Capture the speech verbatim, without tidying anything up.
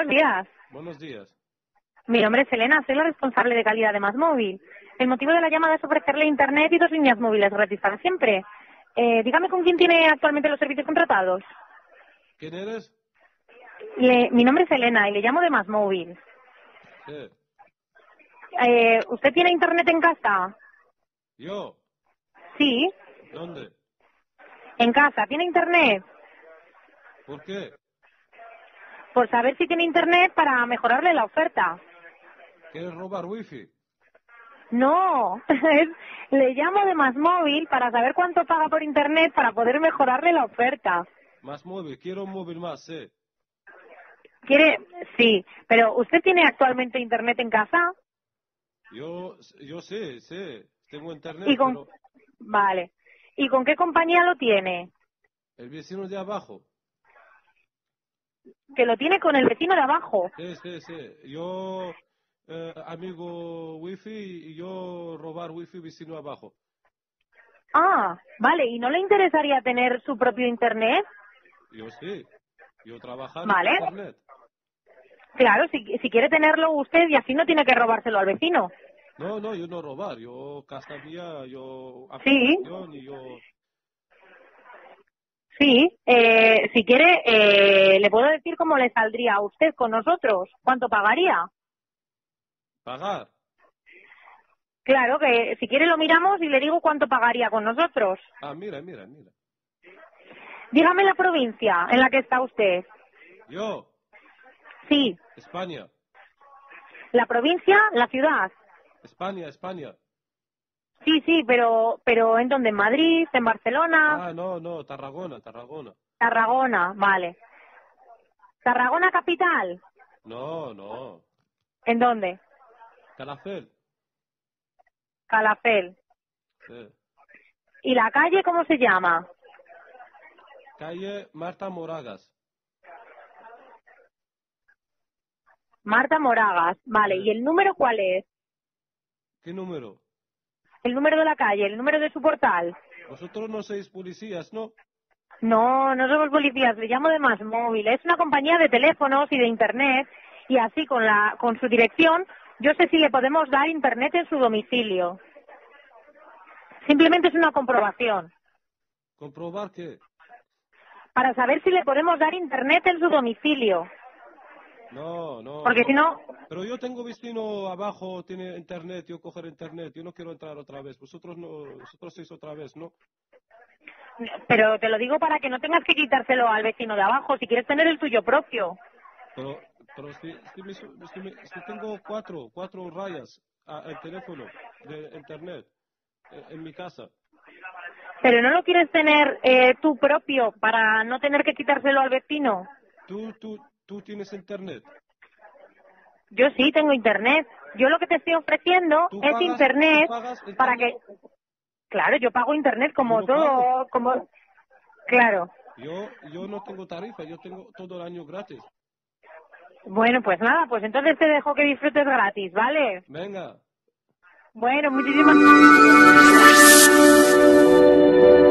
días. Buenos días. Mi nombre es Elena, soy la responsable de calidad de MásMóvil. El motivo de la llamada es ofrecerle internet y dos líneas móviles gratis para siempre. Eh, dígame con quién tiene actualmente los servicios contratados. ¿Quién eres? Le- mi nombre es Elena y le llamo de MásMóvil. Sí. Eh, ¿Usted tiene internet en casa? ¿Yo? Sí, ¿Dónde? en casa. ¿Tiene internet? ¿Por qué? Por saber si tiene internet para mejorarle la oferta. ¿Quieres robar wifi? No, es- le llamo de MásMóvil para saber cuánto paga por internet para poder mejorarle la oferta. Más móvil, quiero un móvil más, sí. ¿Quiere? Sí, pero ¿usted tiene actualmente internet en casa? Yo, yo sí, sí. Tengo internet, ¿Y con... pero Vale. ¿Y con qué compañía lo tiene? el vecino de abajo. Que lo tiene con el vecino de abajo. Sí, sí, sí. Yo, eh, amigo wifi, y yo robar wifi vecino abajo. Ah, vale. ¿Y no le interesaría tener su propio internet? Yo sí. Yo trabajar en Vale. internet. Claro, si, si quiere tenerlo usted y así no tiene que robárselo al vecino. No, no, yo no robar. Yo casa mía, yo Sí, aplicación y yo sí. Eh, si quiere, eh, le puedo decir cómo le saldría a usted con nosotros. ¿Cuánto pagaría? pagar. Claro, que si quiere lo miramos y le digo cuánto pagaría con nosotros. Ah, mira, mira, mira. Dígame la provincia en la que está usted. Yo, Sí, España, la provincia, la ciudad. España, España. Sí, sí, pero pero ¿en dónde? ¿En Madrid? ¿En Barcelona? Ah, no, no, Tarragona, Tarragona. Tarragona, vale. ¿Tarragona capital? No, no. ¿En dónde? Calafel. Calafel. Sí. ¿Y la calle cómo se llama? Calle Marta Moragas. Marta Moragas, vale. Sí. ¿Y el número cuál es? ¿Qué número? El número de la calle, el número de su portal. Vosotros no sois policías, ¿no? No, no somos policías, le llamo de MásMóvil. Es una compañía de teléfonos y de internet y así con la con su dirección yo sé si le podemos dar internet en su domicilio. Simplemente es una comprobación Comprobar que. para saber si le podemos dar internet en su domicilio. No, no, Porque yo. si no, Pero yo tengo vecino abajo, tiene internet, yo coger internet, yo no quiero entrar otra vez. Vosotros no, vosotros sois otra vez, ¿no? pero te lo digo para que no tengas que quitárselo al vecino de abajo, si quieres tener el tuyo propio. Pero, pero si, si, me su- si, me- si tengo cuatro, cuatro rayas a- el teléfono de internet eh, en mi casa. Pero no lo quieres tener eh, tú propio para no tener que quitárselo al vecino. Tú, tú, tú tienes internet. Yo sí tengo internet. Yo lo que te estoy ofreciendo Tú es pagas, tú internet pagas para internet. que... Claro, yo pago internet Yo como no pago. todo, como... Claro. Yo, yo no tengo tarifa, yo tengo todo el año gratis. Bueno, pues nada, pues entonces te dejo que disfrutes gratis, ¿vale? Venga. Bueno, muchísimas